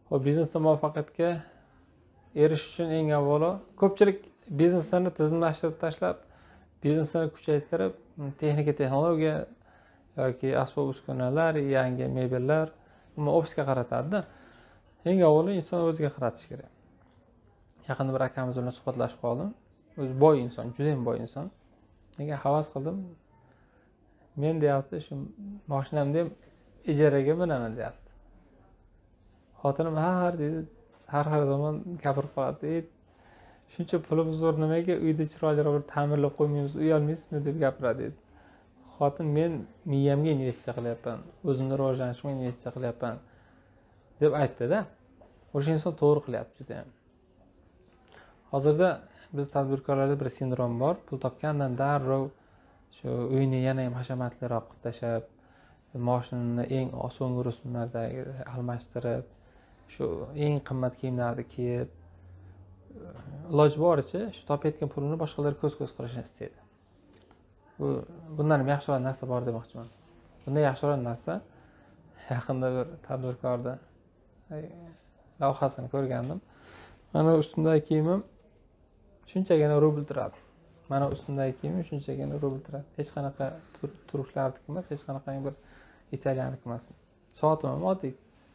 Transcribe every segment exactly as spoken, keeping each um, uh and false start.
Hop, biznesda muvaffaqiyatga erishish uchun eng avvalo ko'pchilik biznesini tizimlashtirib tashlab, biznesini kuchaytirib, texnika texnologiya yoki asbob uskunalar, yangi mebellar, uni ofisga qaratadi-da. Eng avvalo inson o'ziga qaratish kerak. Yaqinda bir akamiz bilan suhbatlashib qoldim. O'zi boy inson, juda ham boy inson. Nega havas qildim? Men deyapti, shu mashinamni ham ijaraga minaman deyapti. Xotinim har deydi, har har zamon gapirib qoladi. Shuncha pulimiz zo'r nimaga uyda chiroyliroq bir ta'mirlab qo'ymaymiz, uy olmaysizmi deb gapiradi dedi. Xotin, men miyamga investitsiya qilyapman, o'zimni rivojlanishimga investitsiya qilyapman deb aytdi-da. O'sha inson to'g'ri qilyapti juda ham. Hozirda biz tadbirkorlarda bir sindrom bor. Pul topgandan darrov shu uyni yana ham hashamatliroq qilib tashab, mashinani eng so'nggi rusumlardagi almashtirib, shu eng qimmat kiyimlarni kiyib, iloji boricha shu topayotgan pulini boshqalarga ko'z-ko'z qilishni istaydi. Bu bundan ham yaxshiroq narsa bor demoqchiman. Bundan yaxshiroq narsa yaqinda bir tadbirkorda lavhasini ko'rgandim. Mana ustimdagi kiyimim shunchagina rubl turadi. Mana ustimdagi kiyimim shunchagina rubl turadi. Hech qanaqa turklarniki emas, hech qanaqa bir italyaniki emas. Soatim ham oddiy.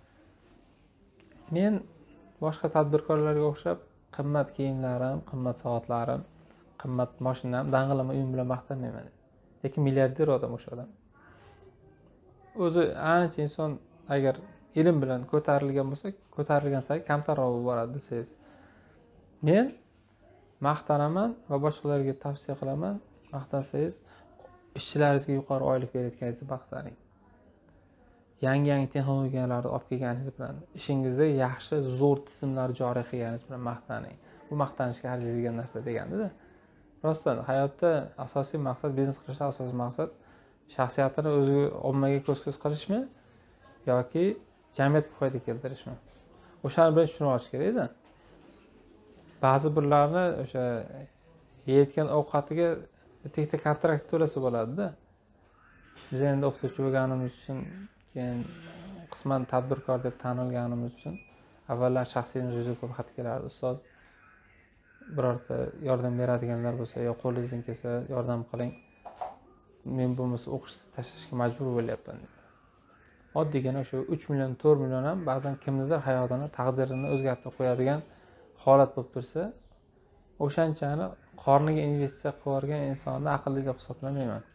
Men boshqa tadbirkorlarga o'xshab qimmat kiyimlarim, qimmat soatlarim, qimmat mashinam, dang'illama uyim bilan maqtanmayman. Lekin milliarder odam o'sha odam. O'zi ancha inson agar ilm bilan ko'tarilgan bo'lsa, ko'tarilgan sari kamtaroq bo'lib boradi desangiz. Men maqtanaman va boshqalarga tavsiya qilaman, maqtansangiz ishchilaringizga yuqori oylik berayotganingizni maqtaning. Yangi-yangi texnologiyalarni olib kelganingiz bilan, ishingizda yaxshi zo'r tizimlar joriy qilganingiz bilan maqtaning. Bu maqtanishga arziydigan narsa deganda-da. Rostdan hayotda asosiy maqsad, biznes qilishda asosiy maqsad shaxsiyatini o'ziga, ommaga ko'z-ko'z qilishmi yoki jamiyatga foyda keltirishmi? O'shani bilan tushunib olish kerak-da. Ba'zi birlarni o'sha yeyotgan ovqatiga bitta kontrakt to'lasa bo'ladi-da. Biz endi o'qituvchi bo'lganimiz uchun, keyin qisman tadbirkor deb tanilganimiz uchun avvallar shaxsiyimiz juda ko'p xat kelardi. Ustoz, birorta yordam beradiganlar bo'lsa, yo qo'lingizdan kelsa yordam qiling. Men bo'lmasa o'qishni tashlashga majbur bo'lyapman. Oddiygina o'sha uch million, to'rt million ham ba'zan kimnidir hayotini, taqdirini o'zgartirib qo'yadigan holat bo'lib tursa, o'shanchani qorniga investitsiya qilib yuborgan insonni aqlli deb hisoblamayman.